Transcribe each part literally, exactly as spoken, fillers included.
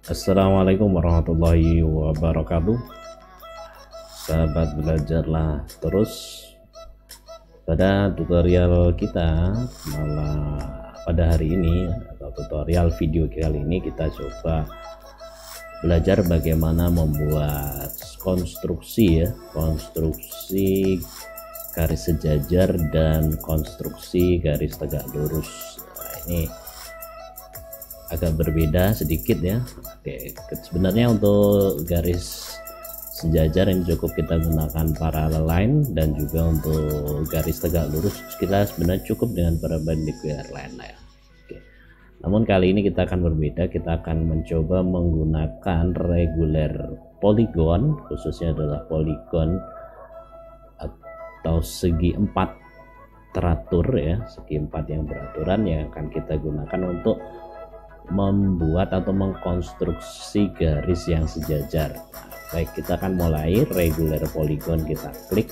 Assalamualaikum warahmatullahi wabarakatuh. Sahabat belajarlah terus. Pada tutorial kita malah pada hari ini atau tutorial video kali ini kita coba belajar bagaimana membuat konstruksi ya, konstruksi garis sejajar dan konstruksi garis tegak lurus. Nah, ini agak berbeda sedikit ya. Oke, sebenarnya untuk garis sejajar ini cukup kita gunakan parallel line, dan juga untuk garis tegak lurus kita sebenarnya cukup dengan perpendicular line ya. Oke. Namun kali ini kita akan berbeda, kita akan mencoba menggunakan regular polygon, khususnya adalah polygon atau segi empat teratur ya, segi empat yang beraturan yang akan kita gunakan untuk membuat atau mengkonstruksi garis yang sejajar. Nah, baik, kita akan mulai regular polygon, kita klik,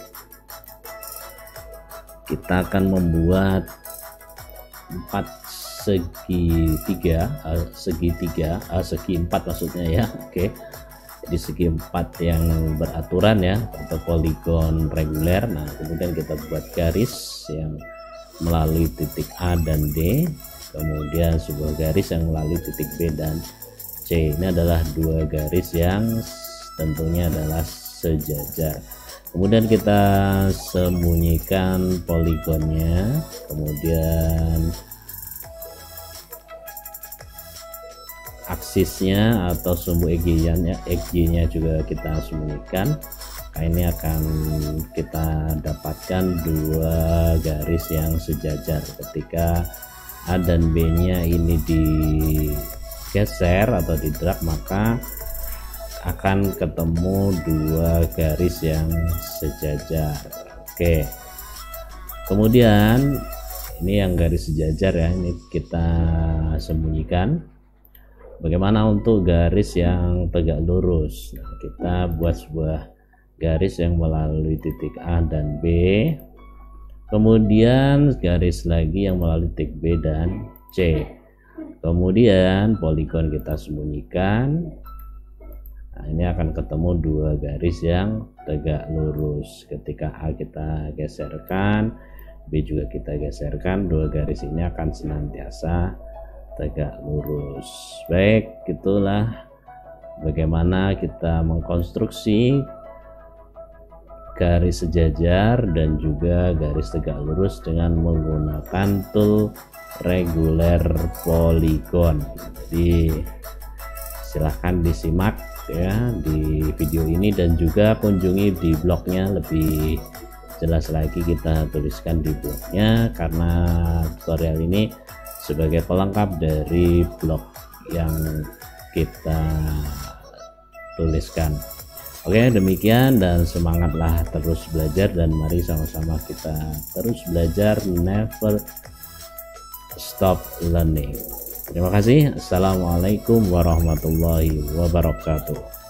kita akan membuat empat segitiga, uh, segitiga, uh, segi empat maksudnya ya. Oke, jadi segi empat yang beraturan ya, atau polygon reguler. Nah, kemudian kita buat garis yang melalui titik A dan D, kemudian sebuah garis yang melalui titik B dan C. Ini adalah dua garis yang tentunya adalah sejajar. Kemudian kita sembunyikan poligonnya, kemudian aksisnya atau sumbu X Y-nya X Y-nya juga kita sembunyikan. Nah, ini akan kita dapatkan dua garis yang sejajar. Ketika A dan B nya ini digeser atau di drag, maka akan ketemu dua garis yang sejajar. Oke, kemudian ini yang garis sejajar ya, ini kita sembunyikan. Bagaimana untuk garis yang tegak lurus? Nah, kita buat sebuah garis yang melalui titik A dan B, kemudian garis lagi yang melalui titik B dan C, kemudian poligon kita sembunyikan. Nah, ini akan ketemu dua garis yang tegak lurus. Ketika A kita geserkan, B juga kita geserkan, dua garis ini akan senantiasa tegak lurus. Baik, itulah bagaimana kita mengkonstruksi garis sejajar dan juga garis tegak lurus dengan menggunakan tool regular polygon. Jadi silahkan disimak ya di video ini, dan juga kunjungi di blognya, lebih jelas lagi kita tuliskan di blognya, karena tutorial ini sebagai pelengkap dari blog yang kita tuliskan. Oke, demikian, dan semangatlah terus belajar, dan mari sama-sama kita terus belajar, never stop learning. Terima kasih. Assalamualaikum warahmatullahi wabarakatuh.